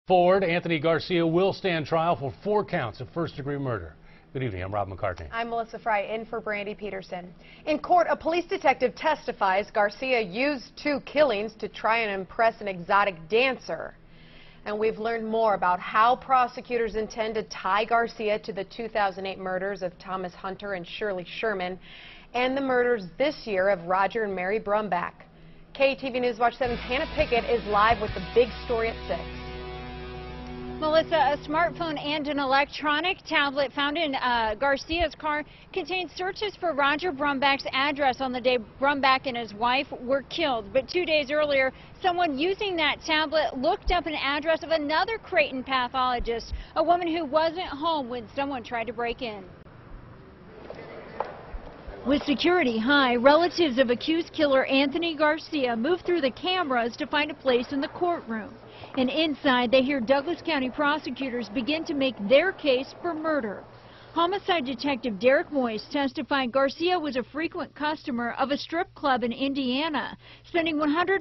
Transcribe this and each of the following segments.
Forward, Anthony Garcia will stand trial for 4 counts of first-degree murder. Good evening, I'm Rob McCartney. I'm Melissa Fry, in for Brandy Peterson. In court, a police detective testifies Garcia used 2 killings to try and impress an exotic dancer. And we've learned more about how prosecutors intend to tie Garcia to the 2008 murders of Thomas Hunter and Shirley Sherman, and the murders this year of Roger and Mary Brumbach. KETV News Watch 7's Hannah Pickett is live with the big story at 6. Melissa, a smartphone and an electronic tablet found in Garcia's car contained searches for Roger Brumbach's address on the day Brumbach and his wife were killed. But 2 days earlier, someone using that tablet looked up an address of another Creighton pathologist, a woman who wasn't home when someone tried to break in. With security high, relatives of accused killer Anthony Garcia moved through the cameras to find a place in the courtroom. And inside, they hear Douglas County prosecutors begin to make their case for murder. Homicide detective Derek Moyes testified Garcia was a frequent customer of a strip club in Indiana, spending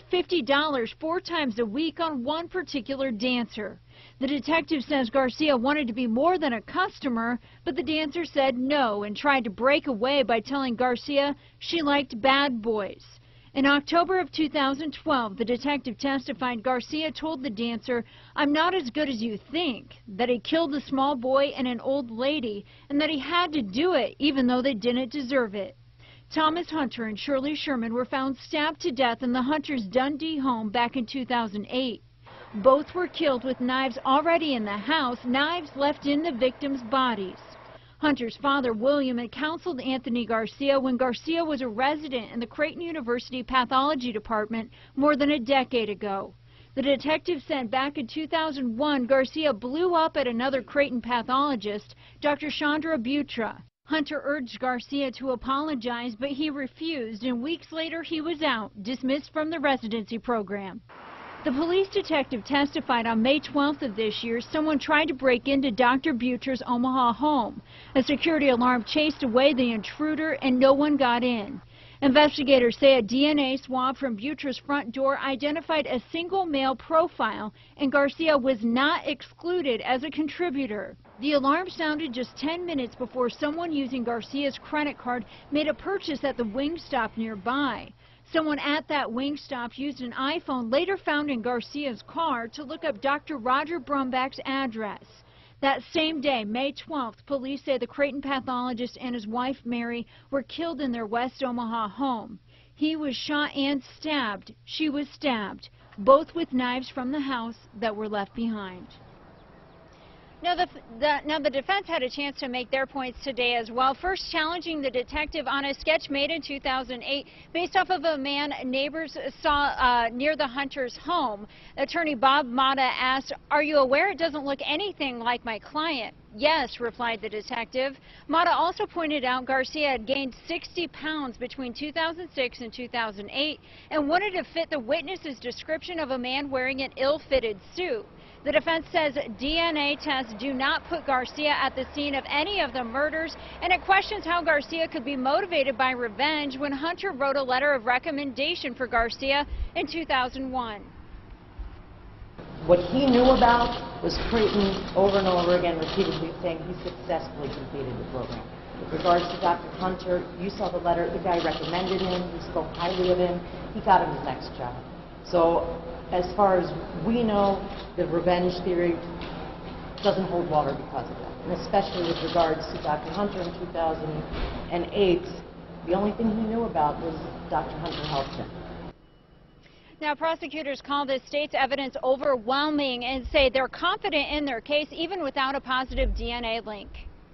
$150 4 times a week on one particular dancer. The detective says Garcia wanted to be more than a customer, but the dancer said no and tried to break away by telling Garcia she liked bad boys. In October of 2012, the detective testified Garcia told the dancer, "I'm not as good as you think," that he killed a small boy and an old lady, and that he had to do it even though they didn't deserve it. Thomas Hunter and Shirley Sherman were found stabbed to death in the Hunter's Dundee home back in 2008. Both were killed with knives already in the house, knives left in the victims' bodies. Hunter's father, William, had counseled Anthony Garcia when Garcia was a resident in the Creighton University pathology department more than a decade ago. The detective said back in 2001, Garcia blew up at another Creighton pathologist, Dr. Chandra Butra. Hunter urged Garcia to apologize, but he refused, and weeks later he was out, dismissed from the residency program. The police detective testified on May 12th of this year someone tried to break into Dr. Butra's Omaha home. A security alarm chased away the intruder and no one got in. Investigators say a DNA swab from Butra's front door identified a single male profile, and Garcia was not excluded as a contributor. The alarm sounded just 10 minutes before someone using Garcia's credit card made a purchase at the Wingstop nearby. Someone at that Wingstop used an iPhone later found in Garcia's car to look up Dr. Roger Brumbach's address. That same day, May 12th, police say the Creighton pathologist and his wife, Mary, were killed in their West Omaha home. He was shot and stabbed. She was stabbed, both with knives from the house that were left behind. Now the defense had a chance to make their points today as well, first challenging the detective on a sketch made in 2008 based off of a man neighbors saw near the Hunter's home. Attorney Bob Mata asked, "Are you aware it doesn't look anything like my client?" "Yes," replied the detective. Mata also pointed out Garcia had gained 60 pounds between 2006 and 2008 and wanted to fit the witness's description of a man wearing an ill-fitted suit. The defense says DNA tests do not put Garcia at the scene of any of the murders, and it questions how Garcia could be motivated by revenge when Hunter wrote a letter of recommendation for Garcia in 2001. What he knew about was Creighton over and over again repeatedly saying he successfully completed the program. With regards to Dr. Hunter, you saw the letter, the guy recommended him, he spoke highly of him, he got him his next job. So as far as we know, the revenge theory doesn't hold water because of that. And especially with regards to Dr. Hunter in 2008, the only thing he knew about was Dr. Hunter helped him. Now, prosecutors call this state's evidence overwhelming and say they're confident in their case even without a positive DNA link.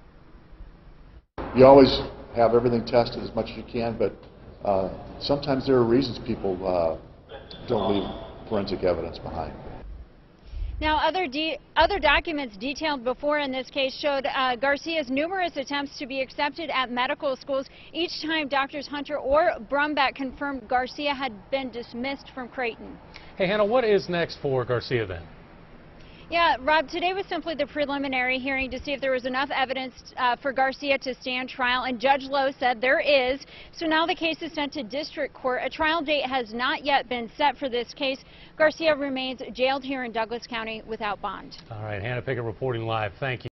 You always have everything tested as much as you can, but sometimes there are reasons people don't leave forensic evidence behind. Now, other documents detailed before in this case showed Garcia's numerous attempts to be accepted at medical schools. Each time doctors Hunter or Brumbach confirmed Garcia had been dismissed from Creighton. Hey, Hannah, what is next for Garcia then? Yeah, Rob, today was simply the preliminary hearing to see if there was enough evidence for Garcia to stand trial, and Judge Lowe said there is. So now the case is sent to district court. A trial date has not yet been set for this case. Garcia remains jailed here in Douglas County without bond. All right, Hannah Pickett reporting live. Thank you.